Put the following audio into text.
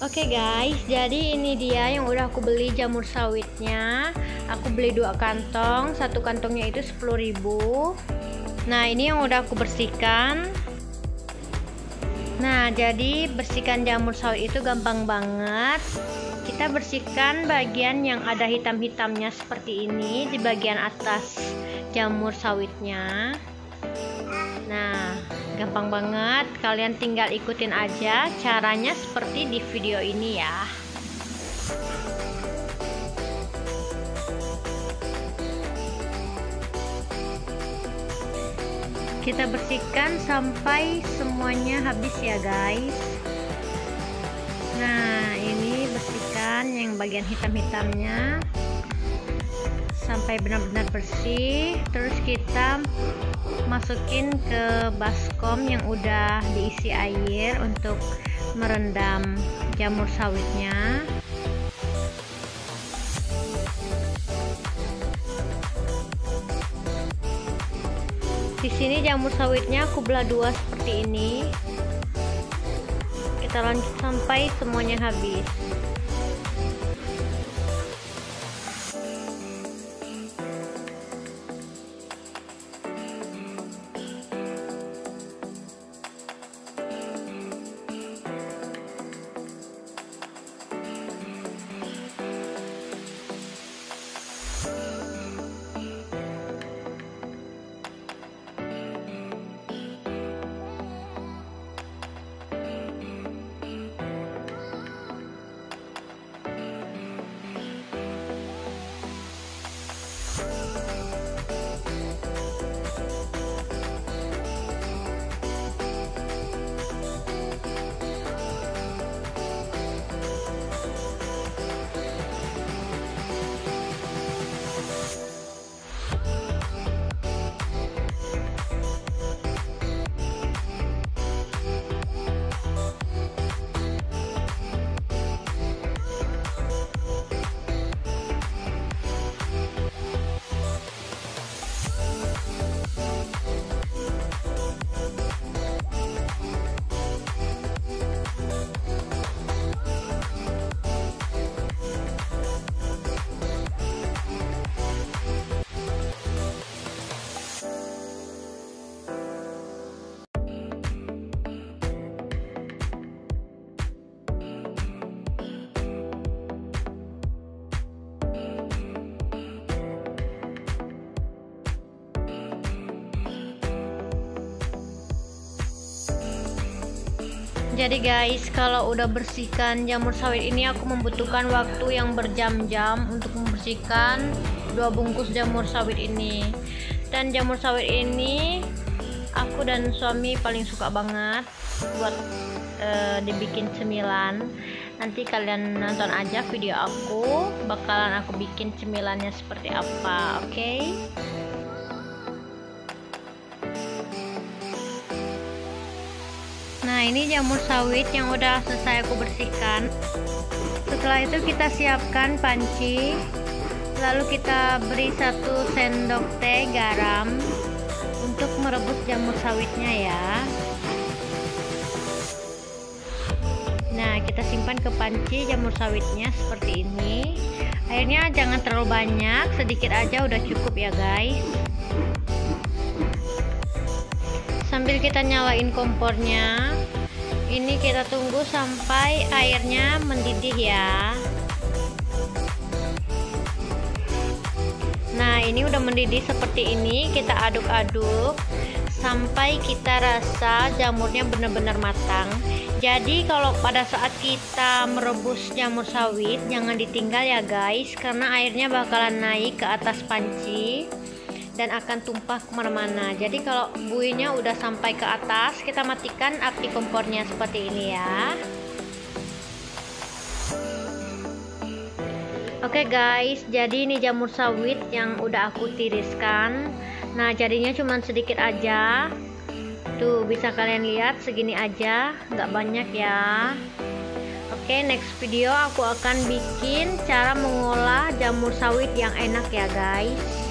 Oke guys, jadi ini dia yang udah aku beli jamur sawitnya. Aku beli 2 kantong, satu kantongnya itu 10.000. Nah, ini yang udah aku bersihkan. Nah, jadi bersihkan jamur sawit itu gampang banget. Kita bersihkan bagian yang ada hitam-hitamnya seperti ini di bagian atas jamur sawitnya. Nah, gampang banget, kalian tinggal ikutin aja caranya seperti di video ini ya. Kita bersihkan sampai semuanya habis ya guys. Nah, ini bersihkan yang bagian hitam-hitamnya sampai benar-benar bersih. Terus kita masukin ke baskom yang udah diisi air untuk merendam jamur sawitnya. Di sini jamur sawitnya aku belah 2 seperti ini. Kita lanjut sampai semuanya habis. Jadi guys, kalau udah bersihkan jamur sawit ini aku membutuhkan waktu yang berjam-jam untuk membersihkan 2 bungkus jamur sawit ini. Dan jamur sawit ini aku dan suami paling suka banget buat dibikin cemilan. Nanti kalian nonton aja video aku, bakalan aku bikin cemilannya seperti apa, oke? Nah, ini jamur sawit yang udah selesai aku bersihkan. Setelah itu kita siapkan panci. Lalu kita beri 1 sendok teh garam untuk merebus jamur sawitnya ya. Nah, kita simpan ke panci jamur sawitnya seperti ini. Airnya jangan terlalu banyak, sedikit aja udah cukup ya guys. Sambil kita nyalain kompornya, ini kita tunggu sampai airnya mendidih ya. Nah, ini udah mendidih seperti ini. Kita aduk-aduk sampai kita rasa jamurnya benar-benar matang. Jadi kalau pada saat kita merebus jamur sawit, jangan ditinggal ya guys, karena airnya bakalan naik ke atas panci dan akan tumpah kemana-mana. Jadi kalau buihnya udah sampai ke atas, kita matikan api kompornya seperti ini ya. Oke guys, jadi ini jamur sawit yang udah aku tiriskan. Nah, jadinya cuma sedikit aja. Tuh, bisa kalian lihat segini aja, nggak banyak ya. Oke, next video aku akan bikin cara mengolah jamur sawit yang enak ya guys.